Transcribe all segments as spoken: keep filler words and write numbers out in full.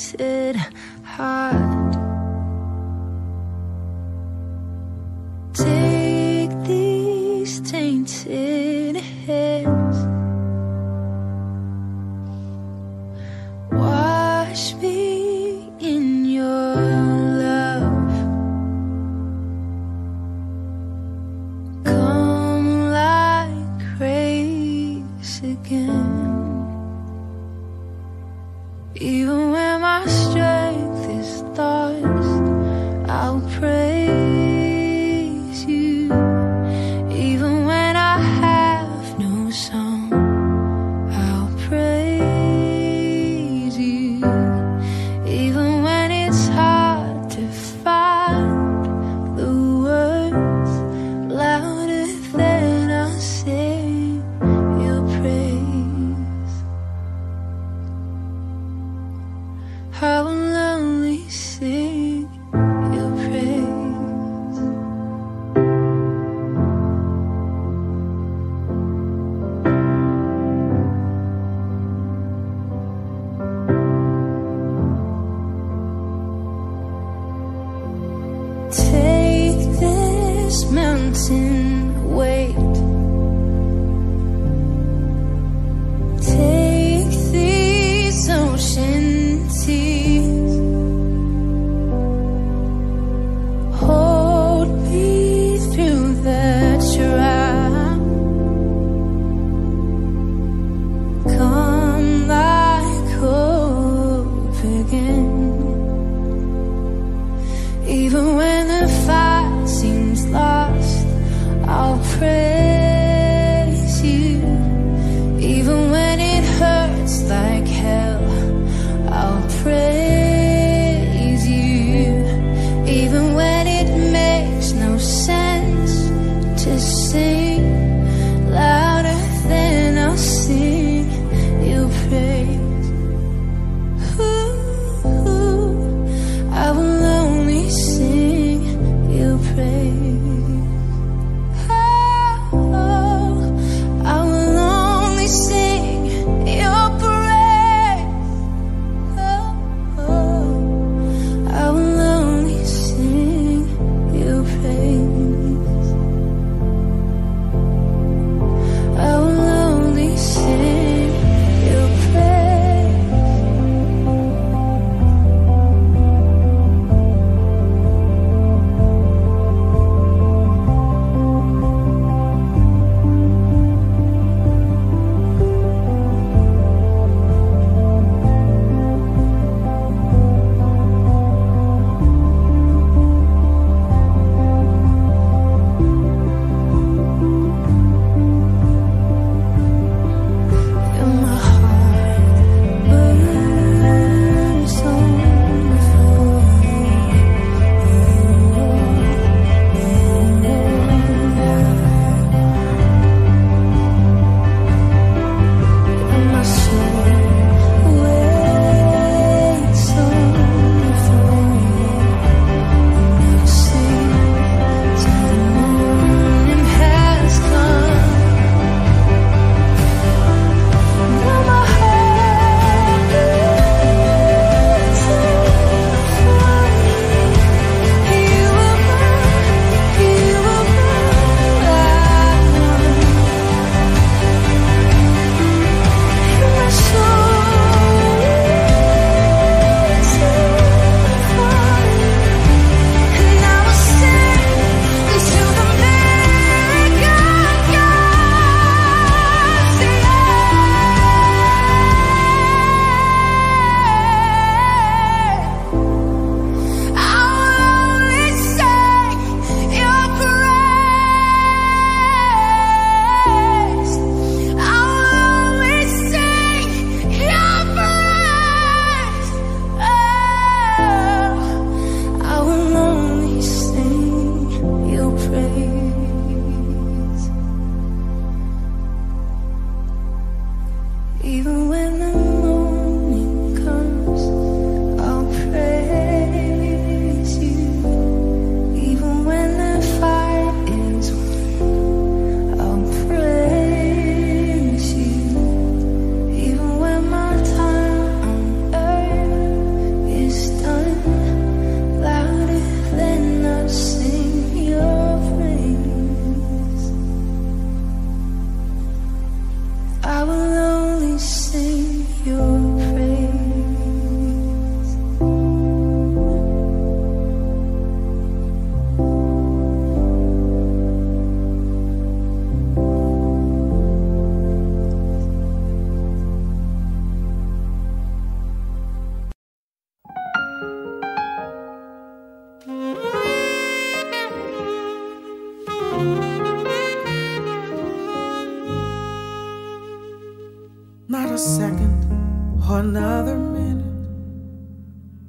tainted heart. Take these tainted hands, wash me in your love. Come like grace again. Even when my strength is lost, I'll praise you. Even when I have no song, I'll praise you. Even when it's hard to find the words louder than I'll sing your praise. I will only sing your praise. Take this mountain weight, take these ocean seas, hold me through the trial. Come like hope again. Even when the fight seems lost, I'll praise you. Even when it hurts like hell, I'll praise you. Even when it makes no sense to sing louder than I'll sing your praise. Ooh, ooh.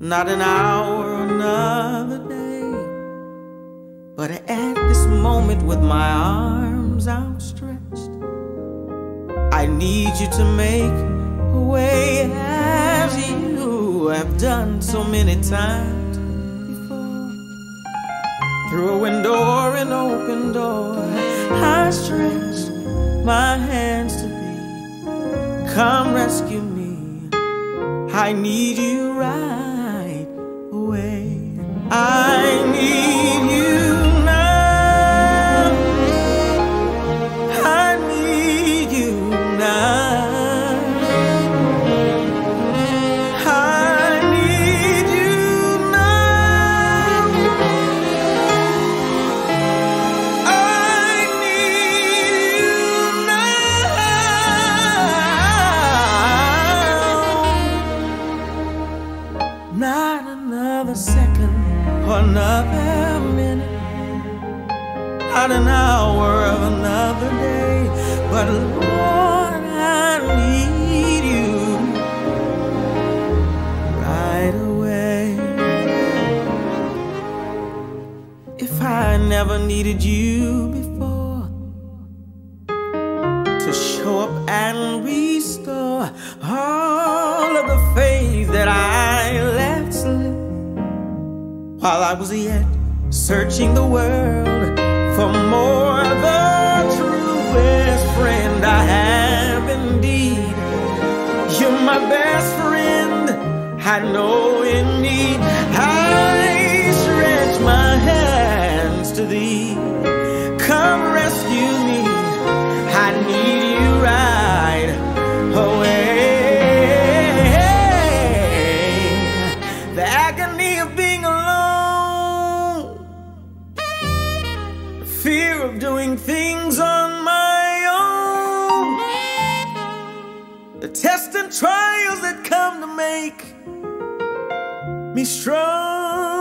not an hour, another day. But at this moment, with my arms outstretched, I need you to make a way, as you have done so many times before. Through a window or an open door, I stretch my hands to thee. Come rescue me, I need you right away. I need you now, I need you now, I need you now, I need you now. Not another second or another minute, not an hour of another day, but Lord, I need you right away. If I never needed you before to show up and restore all of the faith that I left slip while I was yet searching the world for more, the truest friend I have indeed. You're my best friend, I know in need. I stretch my hands to thee. Come rescue me, I need you right away. The agony of being alone, the fear of doing things on my own, the tests and trials that come to make me strong,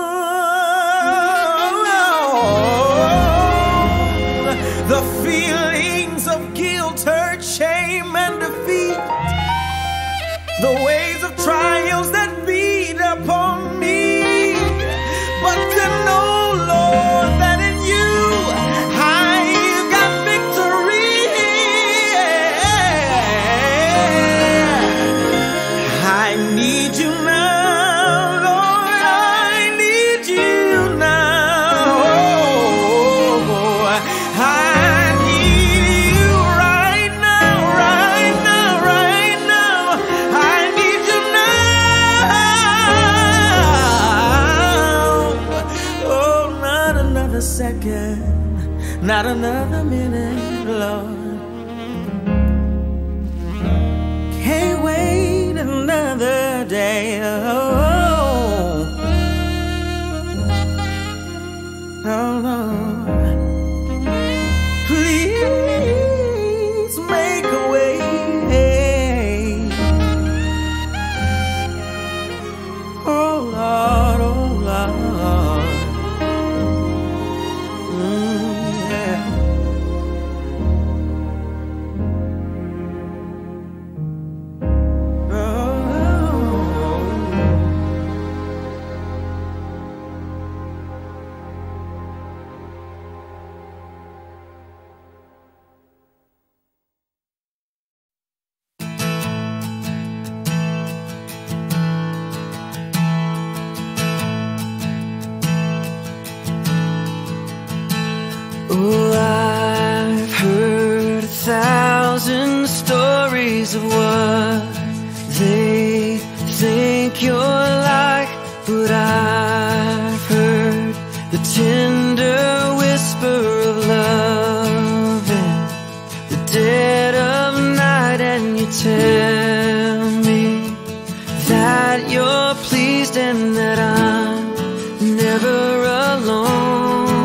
the feelings of guilt, hurt, shame, and defeat, the waves of trials that beat upon me, but to know, Lord, that in you I've got victory. I need you now, Lord, I need you now. Oh, I need you right now, right now, right now. I need you now. Oh, not another second, not another minute, Lord. Can't wait another day. Oh, oh Lord, please make a way. Oh Lord, oh Lord, mm, yeah. Oh, I've heard a thousand stories of what they think you're like, but I've heard the tender whisper of love in the dead of night, and you tell me that you're pleased and that I'm never alone.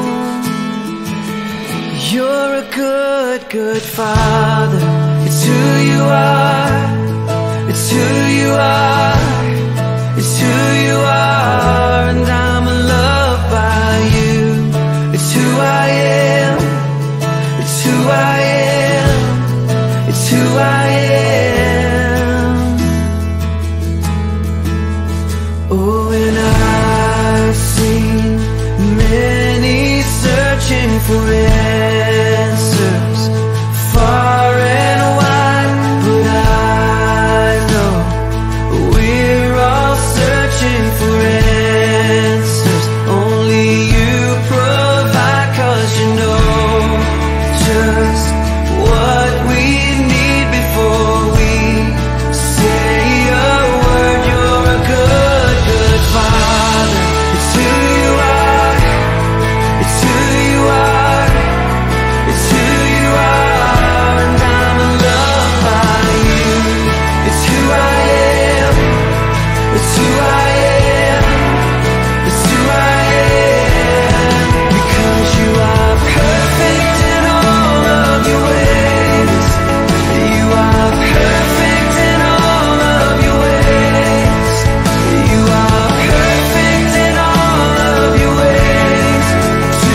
You're a good, good father. It's who you are. It's who you are. It's who you are. And I'm loved by you. It's who I am. It's who I am. It's who I am. Oh, and I've seen many searching for answers far and wide, but I know we're all searching for answers. Only you provide, 'cause you know just what we need before we say a word. You're a good, good Father. It's who you are. It's who you are. It's who you are, and I'm loved by you. It's who I am. It's who I am. It's who I am. Because you are perfect in all of your ways. You are perfect in all of your ways. You are perfect in all of your ways to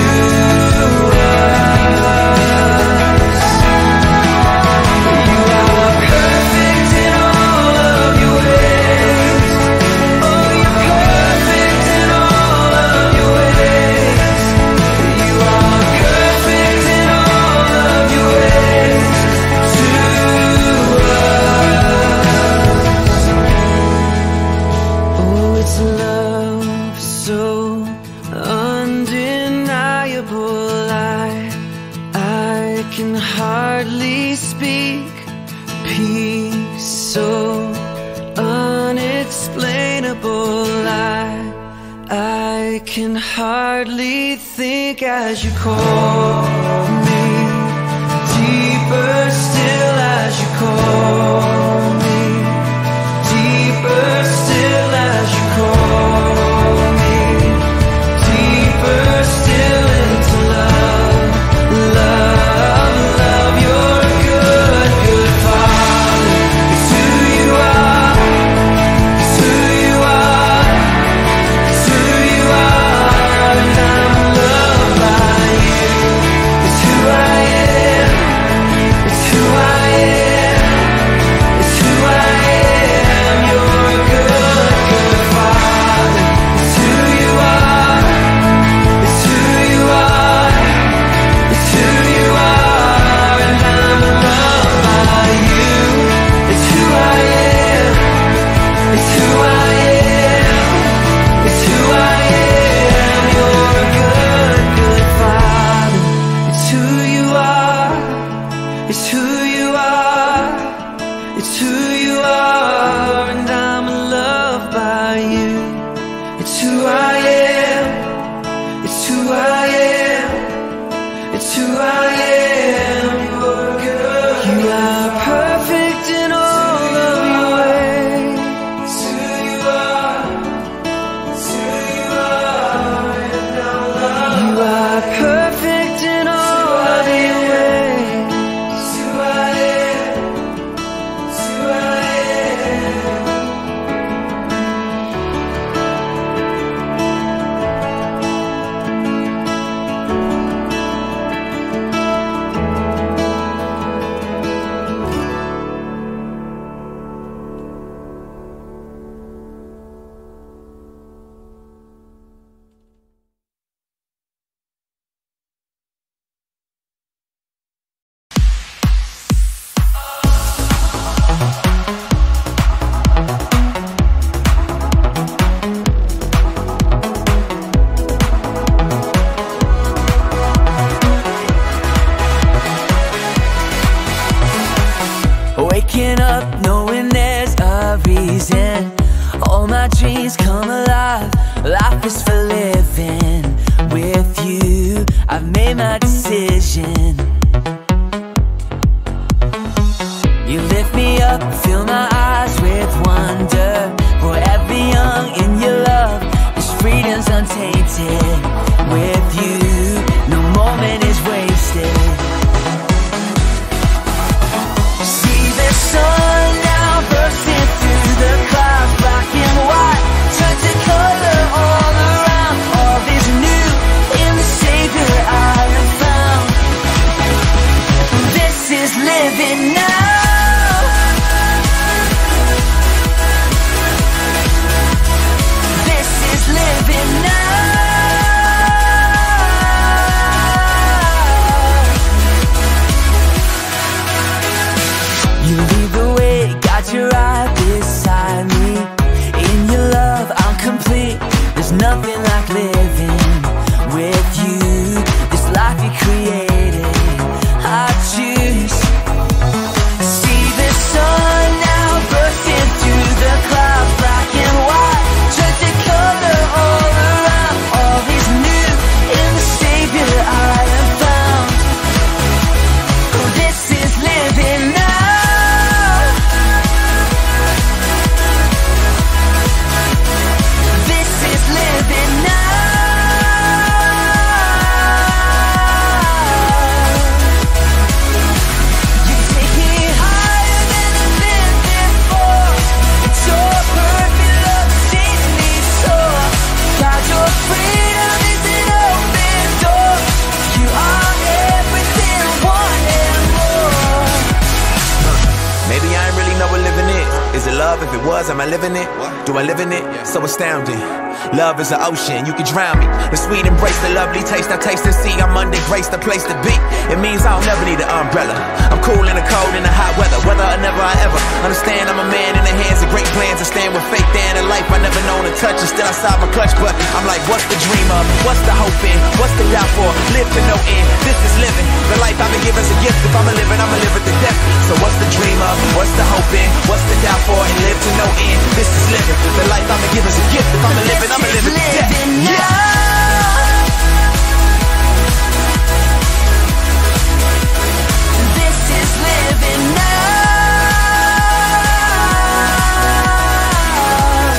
us. You are perfect in all of your ways. Oh, you're perfect in all of your ways. You are perfect in all of your ways to us. Oh, it's love so undeniable. I, I can hardly speak. Peace so unexplainable. I, I can hardly think as you call me. Deeper still as you call me. Deeper still as you call me. Deeper still into love. Love, love, you're a good, good Father. It's who you are. It's who you are. It's who you are, and I'm loved by you. It's who I am. It's who I am. It's who I am. You're a good, good Father. It's who you are. It's who you are. It's who you are, and I'm loved by you. It's who I am. It's who I am. It's who I am. You're a good, good Father. It's who you are. It's who you are. It's who you are, and I'm loved by you. It's who I am. It's who I am. It's who I am. You're good. You are perfect in all of your ways. It's who you are. It's who you are, and I'm loved. You are perfect in all of your ways. It's who I am. It's who I am. Waking up knowing there's a reason. All my dreams come alive. Life is for living. With you, I've made my decision. You lift me up, fill my eyes with wonder. Forever young in your love, this freedom's untainted. With you, no moment is wasted. See the sun now bursting through the clouds. Black and white turn to color all around. All is new in the Savior I have found. This is living now. nothing like living with you. This life you created, I choose. See the sun now bursting through the clouds, black and white, turns to color all around. All is new in the Savior I have found. Oh, this is living now. This is living now. You take me higher than I've been before. It's your perfect love that takes me soar. God, your freedom is an open door. You are everything, one and more. Maybe I ain't really know what living is. Is it love? If it was, am I living it? Do I live in it? So astounding. Love is an ocean, you can drown me. The sweet embrace, the lovely taste, I taste and see. I'm under grace, the place to be. It means I'll never need an umbrella. I'm cool in the cold, in the hot weather. Whether or never I ever understand, I'm a man in the hands of great plans. I stand with faith there in a life I never known to touch. And still outside my clutch, but I'm like, what's the dream of? What's the hope in? What's the doubt for? Live to no end. This is living. The life I've been given is a gift. If I'm a living, I'm a live it to death. So what's the dream of? What's the hope in? What's the doubt for? And live to no end. This is living. The life I've been given is a gift. If I'm a living, I'm a live it to death. Yeah. This is living now.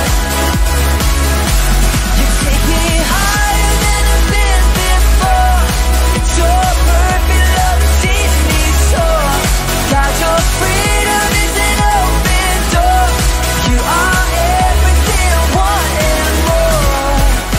You take me higher than I've been before. It's your perfect love that sees me soar. God, your freedom is an open door. You are everything, one and more.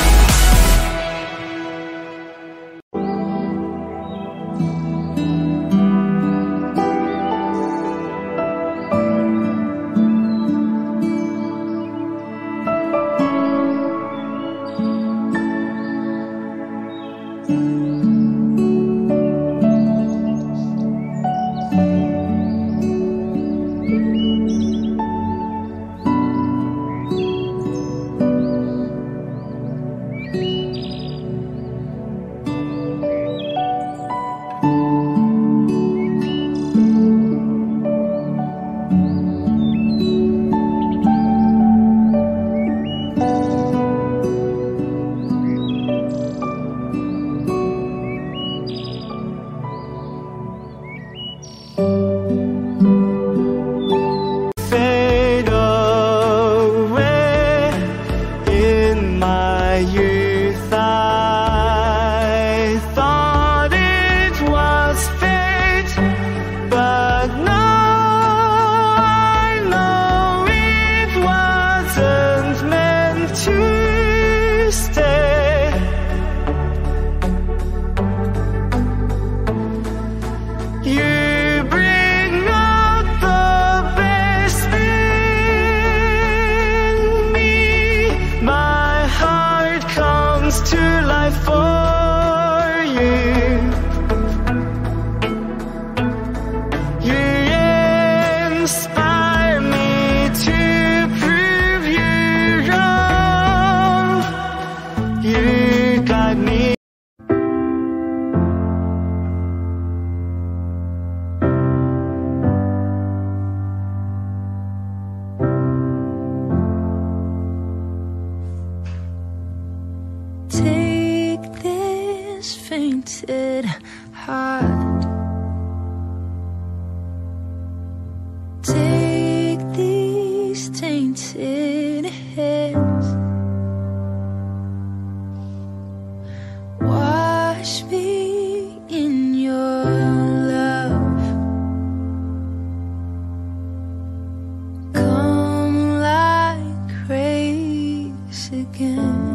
Fade away in my youth. I thought it was fate, but now I know it wasn't meant to stay. You bring out the best in me. My heart comes to life for you. You inspire me to prove you wrong. You guide me. Take this fainted heart. Take these tainted hands. Wash me in your love. Come like grace again.